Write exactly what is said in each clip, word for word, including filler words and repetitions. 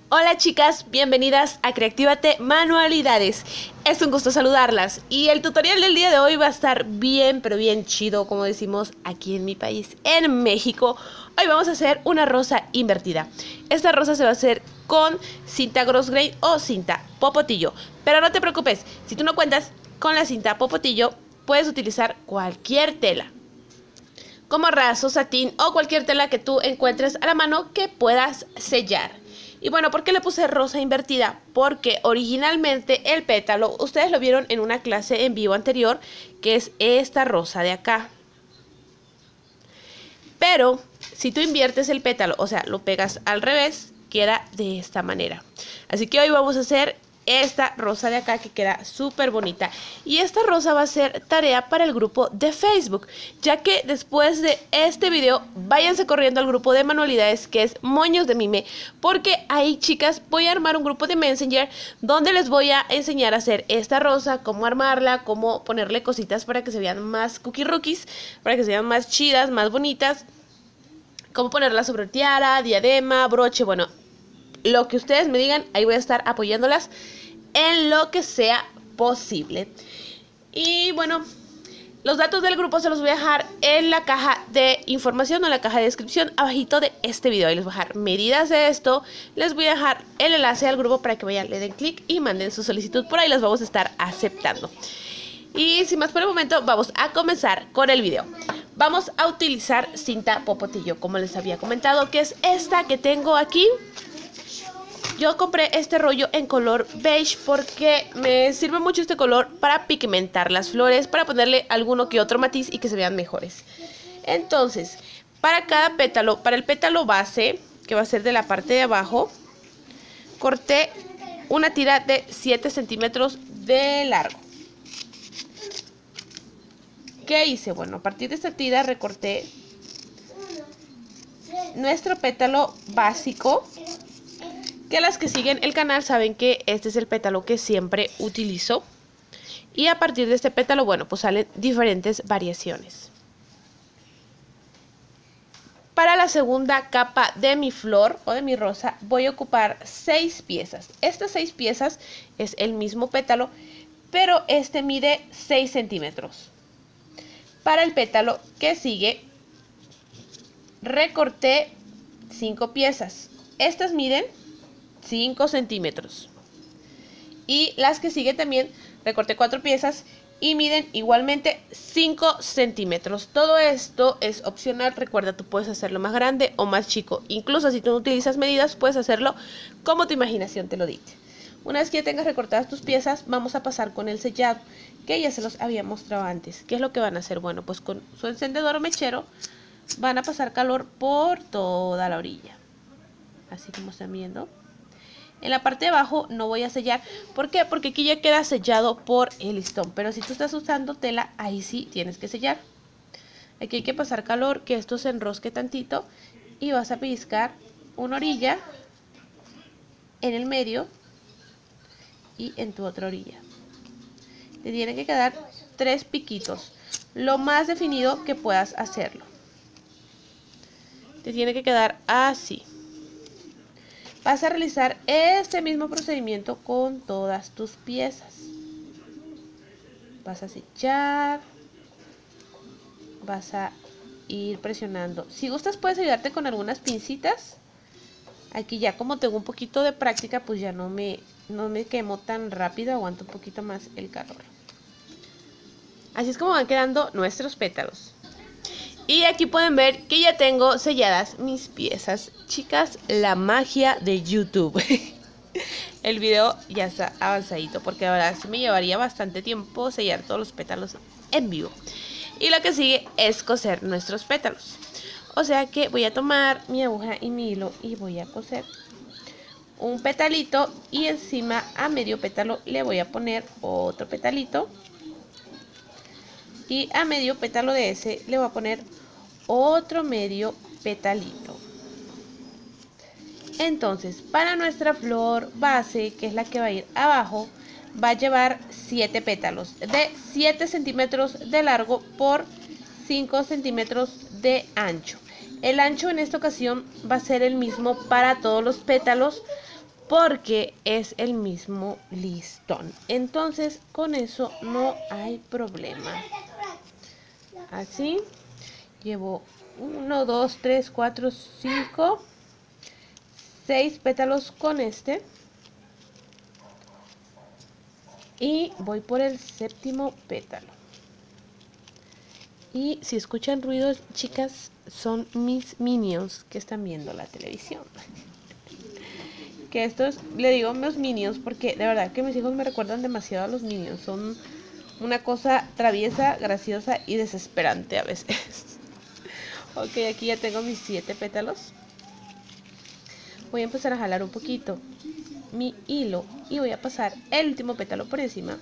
Hola chicas, bienvenidas a Creactívate Manualidades. Es un gusto saludarlas y el tutorial del día de hoy va a estar bien pero bien chido, como decimos aquí en mi país, en México. Hoy vamos a hacer una rosa invertida. Esta rosa se va a hacer con cinta grosgrain o cinta popotillo. Pero no te preocupes, si tú no cuentas con la cinta popotillo, puedes utilizar cualquier tela, como raso, satín o cualquier tela que tú encuentres a la mano que puedas sellar. Y bueno, ¿por qué le puse rosa invertida? Porque originalmente el pétalo, ustedes lo vieron en una clase en vivo anterior, que es esta rosa de acá. Pero si tú inviertes el pétalo, o sea, lo pegas al revés, queda de esta manera. Así que hoy vamos a hacer esta rosa de acá que queda súper bonita. Y esta rosa va a ser tarea para el grupo de Facebook, ya que después de este video váyanse corriendo al grupo de manualidades que es Moños de Mime, porque ahí, chicas, voy a armar un grupo de Messenger donde les voy a enseñar a hacer esta rosa, cómo armarla, cómo ponerle cositas para que se vean más cookie rookies, para que se vean más chidas, más bonitas, cómo ponerla sobre tiara, diadema, broche, bueno, lo que ustedes me digan, ahí voy a estar apoyándolas en lo que sea posible. Y bueno, los datos del grupo se los voy a dejar en la caja de información o en la caja de descripción abajito de este video. Ahí les voy a dejar medidas de esto, les voy a dejar el enlace al grupo para que vayan, le den clic y manden su solicitud. Por ahí las vamos a estar aceptando. Y sin más por el momento, vamos a comenzar con el video. Vamos a utilizar cinta popotillo, como les había comentado, que es esta que tengo aquí. Yo compré este rollo en color beige porque me sirve mucho este color para pigmentar las flores, para ponerle alguno que otro matiz y que se vean mejores. Entonces, para cada pétalo, para el pétalo base, que va a ser de la parte de abajo, corté una tira de siete centímetros de largo. ¿Qué hice? Bueno, a partir de esta tira recorté nuestro pétalo básico, que las que siguen el canal saben que este es el pétalo que siempre utilizo. Y a partir de este pétalo, bueno, pues salen diferentes variaciones. Para la segunda capa de mi flor o de mi rosa voy a ocupar seis piezas. Estas seis piezas es el mismo pétalo, pero este mide seis centímetros. Para el pétalo que sigue, recorté cinco piezas. Estas miden cinco centímetros. Y las que siguen también recorté cuatro piezas y miden igualmente cinco centímetros. Todo esto es opcional. Recuerda, tú puedes hacerlo más grande o más chico. Incluso si tú no utilizas medidas, puedes hacerlo como tu imaginación te lo dicte. Una vez que ya tengas recortadas tus piezas, vamos a pasar con el sellado, que ya se los había mostrado antes. ¿Qué es lo que van a hacer? Bueno, pues con su encendedor o mechero van a pasar calor por toda la orilla, así como están viendo. En la parte de abajo no voy a sellar. ¿Por qué? Porque aquí ya queda sellado por el listón. Pero si tú estás usando tela, ahí sí tienes que sellar. Aquí hay que pasar calor, que esto se enrosque tantito. Y vas a pellizcar una orilla en el medio y en tu otra orilla. Te tienen que quedar tres piquitos, lo más definido que puedas hacerlo. Te tiene que quedar así. Vas a realizar este mismo procedimiento con todas tus piezas. Vas a sellar. Vas a ir presionando. Si gustas puedes ayudarte con algunas pincitas. Aquí ya como tengo un poquito de práctica, pues ya no me, no me quemo tan rápido. Aguanto un poquito más el calor. Así es como van quedando nuestros pétalos. Y aquí pueden ver que ya tengo selladas mis piezas. Chicas, la magia de YouTube. El video ya está avanzadito porque ahora sí me llevaría bastante tiempo sellar todos los pétalos en vivo. Y lo que sigue es coser nuestros pétalos. O sea que voy a tomar mi aguja y mi hilo y voy a coser un petalito. Y encima a medio pétalo le voy a poner otro petalito. Y a medio pétalo de ese le voy a poner otro medio petalito. Entonces, para nuestra flor base, que es la que va a ir abajo, va a llevar siete pétalos de siete centímetros de largo por cinco centímetros de ancho. El ancho en esta ocasión va a ser el mismo para todos los pétalos, porque es el mismo listón. Entonces con eso no hay problema. Así llevo uno, dos, tres, cuatro, cinco, seis pétalos con este. Y voy por el séptimo pétalo. Y si escuchan ruidos, chicas, son mis minions que están viendo la televisión. Que estos, le digo mis minions porque de verdad que mis hijos me recuerdan demasiado a los minions. Son una cosa traviesa, graciosa y desesperante a veces. Ok, aquí ya tengo mis siete pétalos. Voy a empezar a jalar un poquito mi hilo y voy a pasar el último pétalo por encima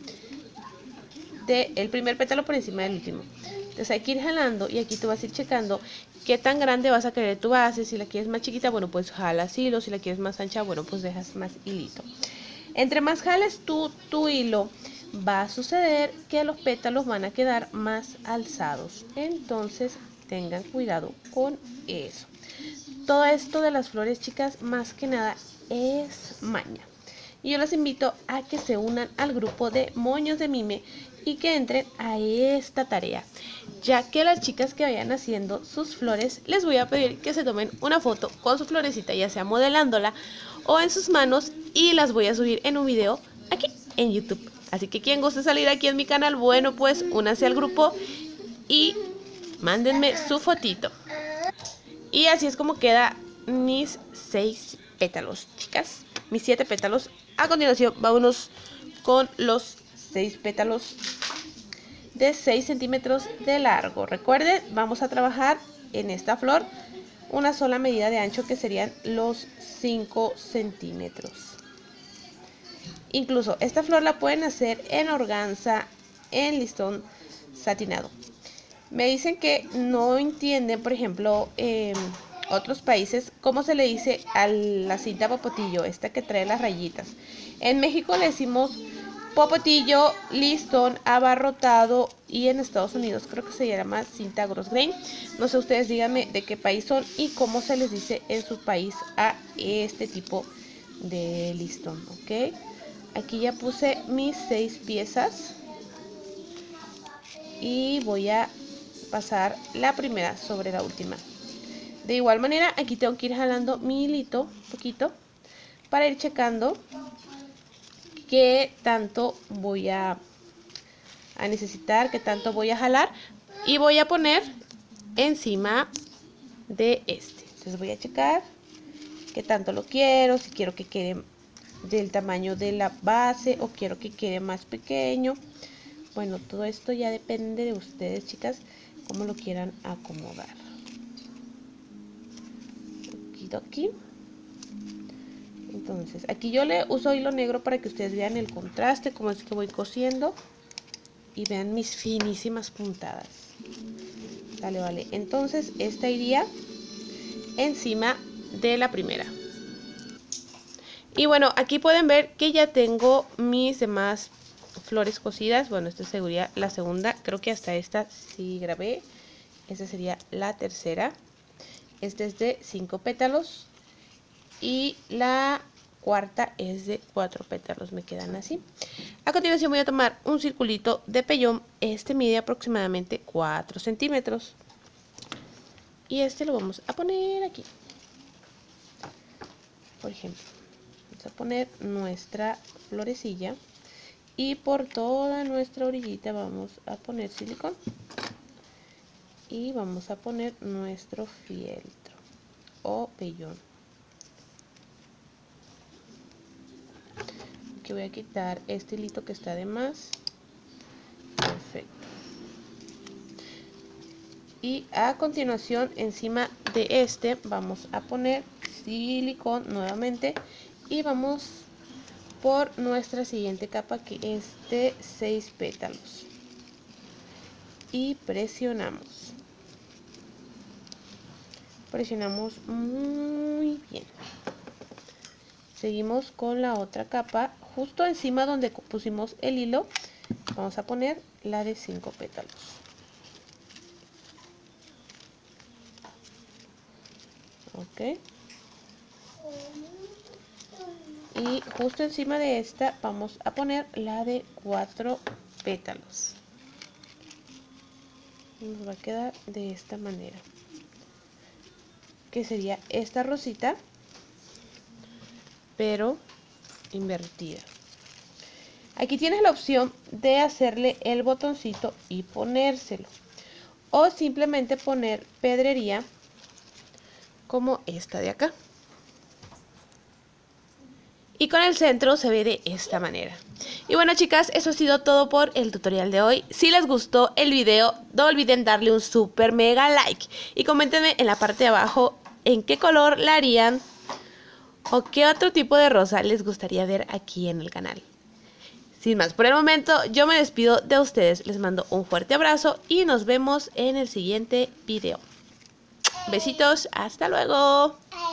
de el primer pétalo por encima del último. Entonces hay que ir jalando y aquí tú vas a ir checando qué tan grande vas a querer tu base. Si la quieres más chiquita, bueno, pues jalas hilo. Si la quieres más ancha, bueno, pues dejas más hilito. Entre más jales tú tu hilo, va a suceder que los pétalos van a quedar más alzados. Entonces tengan cuidado con eso. Todo esto de las flores, chicas, más que nada es maña. Y yo los invito a que se unan al grupo de Moños de Mime y que entren a esta tarea, ya que las chicas que vayan haciendo sus flores les voy a pedir que se tomen una foto con su florecita, ya sea modelándola o en sus manos, y las voy a subir en un video aquí en YouTube. Así que quien guste salir aquí en mi canal, bueno, pues únanse al grupo y mándenme su fotito. Y así es como queda mis seis pétalos, chicas, mis siete pétalos. A continuación vámonos con los seis pétalos de seis centímetros de largo. Recuerden, vamos a trabajar en esta flor una sola medida de ancho, que serían los cinco centímetros. Incluso esta flor la pueden hacer en organza, en listón satinado. Me dicen que no entienden, por ejemplo, eh, otros países, cómo se le dice a la cinta popotillo, esta que trae las rayitas. En México le decimos popotillo, listón abarrotado, y en Estados Unidos creo que se llama cinta grosgrain. No sé, ustedes díganme de qué país son y cómo se les dice en su país a este tipo de listón, ¿ok? Aquí ya puse mis seis piezas y voy a pasar la primera sobre la última. De igual manera, aquí tengo que ir jalando mi hilito un poquito para ir checando qué tanto voy a, a necesitar, qué tanto voy a jalar, y voy a poner encima de este. Entonces voy a checar qué tanto lo quiero, si quiero que quede del tamaño de la base o quiero que quede más pequeño. Bueno, todo esto ya depende de ustedes, chicas, cómo lo quieran acomodar. Aquí. Entonces, aquí yo le uso hilo negro para que ustedes vean el contraste, como es que voy cosiendo, y vean mis finísimas puntadas. Vale, vale. Entonces, esta iría encima de la primera. Y bueno, aquí pueden ver que ya tengo mis demás flores cosidas. Bueno, esta sería la segunda. Creo que hasta esta sí grabé. Esta sería la tercera. Este es de cinco pétalos. Y la cuarta es de cuatro pétalos. Me quedan así. A continuación voy a tomar un circulito de pellón. Este mide aproximadamente cuatro centímetros. Y este lo vamos a poner aquí. Por ejemplo, vamos a poner nuestra florecilla. Y por toda nuestra orillita vamos a poner silicón. Y vamos a poner nuestro fieltro o pellón. Aquí voy a quitar este hilito que está de más. Perfecto. Y a continuación, encima de este vamos a poner silicón nuevamente. Y vamos por nuestra siguiente capa, que es de seis pétalos. Y presionamos. Presionamos muy bien. Seguimos con la otra capa. Justo encima donde pusimos el hilo, vamos a poner la de cinco pétalos. Ok. Y justo encima de esta vamos a poner la de cuatro pétalos. Nos va a quedar de esta manera, que sería esta rosita, pero invertida. Aquí tienes la opción de hacerle el botoncito y ponérselo, o simplemente poner pedrería como esta de acá. Y con el centro se ve de esta manera. Y bueno, chicas, eso ha sido todo por el tutorial de hoy. Si les gustó el video, no olviden darle un super mega like. Y coméntenme en la parte de abajo en qué color la harían o qué otro tipo de rosa les gustaría ver aquí en el canal. Sin más por el momento, yo me despido de ustedes. Les mando un fuerte abrazo y nos vemos en el siguiente video. Besitos, hasta luego.